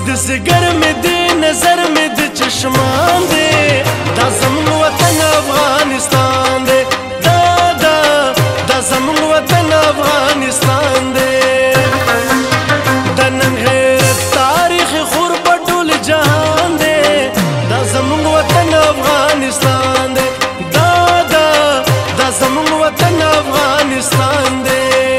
د زګر مې د نظر مې د چشمان دی دا زموږ وطن افغانستان دی دا زموږ وطن افغانستان دی د نن غیرت تاریخ خور په ټول جهان دی دا زموږ وطن افغانستان دی دا زموږ وطن افغانستان دی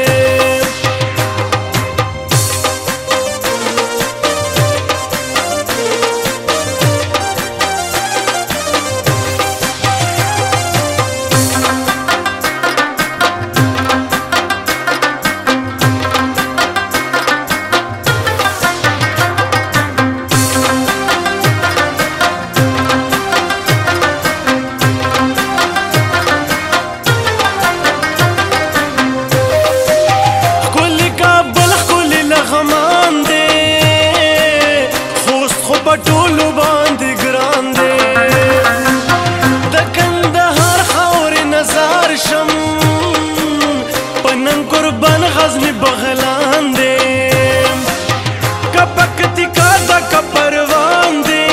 ټولو باندې ګران دی د کندهار خاورې نظر شم په نن قربان غزني بغلان دی که پکتیکا ده که پروان دی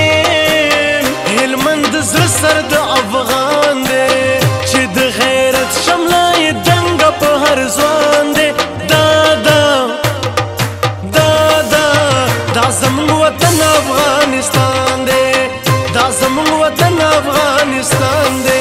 هلمند زړه سر د افغان دی چې د غیرت شمله یې دنګه په هر ځوان دی دا زموږ وطن افغانستان دی دا زموږ وطن افغانستان دی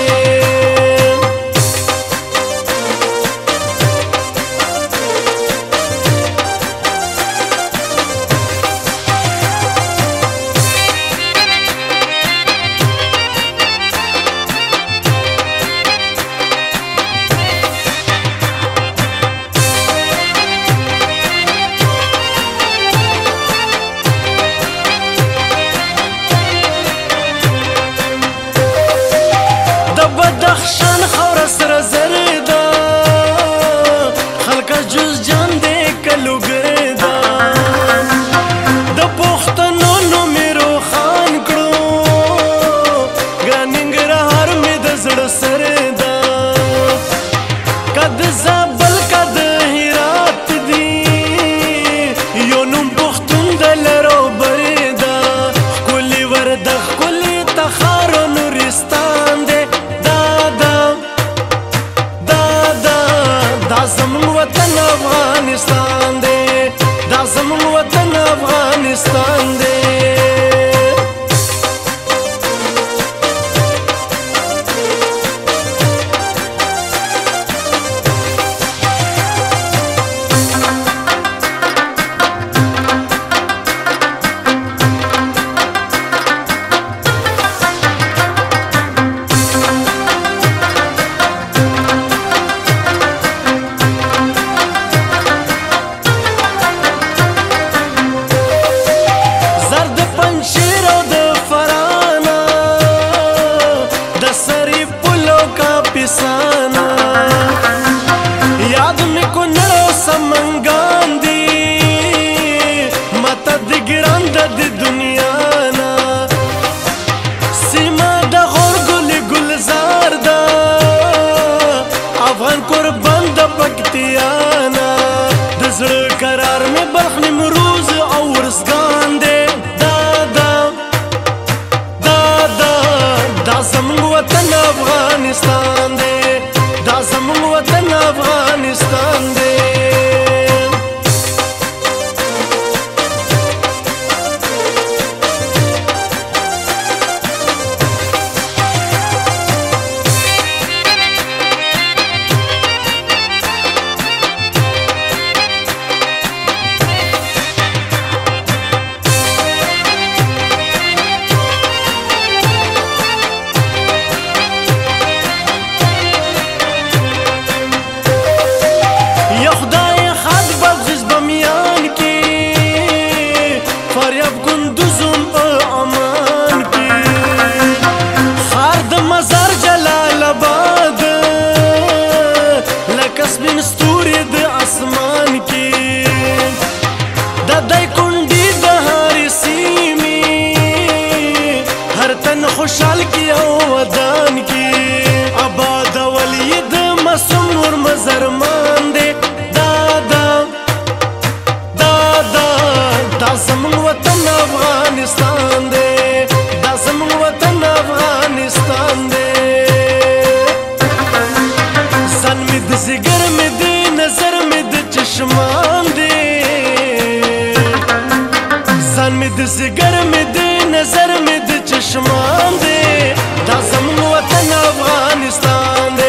بدخشان خاوره سره زر ده خلکه جز جان دی کلوګری ده د پښتنو نوم یې روښان کړو ګران ننګرهار مې د زړه سر ده که د زابل که د هرات دي یو نوم پښتون د لرو بری ده ښکلي وردګ ښکلي تخار و نورستان دی دا زموږ وطن افغانستان دی دا زموږ وطن افغانستان دی یاد مې کونړ او سمنګان دي ماته د ګران د دنیا نه سیمه د غور ګلې ګلزار ده افغان قربان د پکتیا نه د زړه قرار مې بلخ نیمروز او ورزګان دی دا زموږ وطن افغانستان دی دا زموږ وطن افغانستان دی د زګر مې د نظر مې د چشمان دی دا زموږ وطن افغانستان دی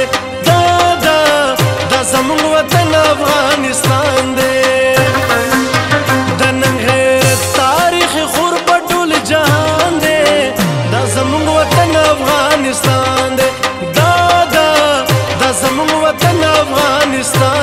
دا زموږ وطن افغانستان دی د نن غیرت تاریخ خور په ټول جهان دی دا زموږ وطن افغانستان دی دا زموږ وطن افغانستان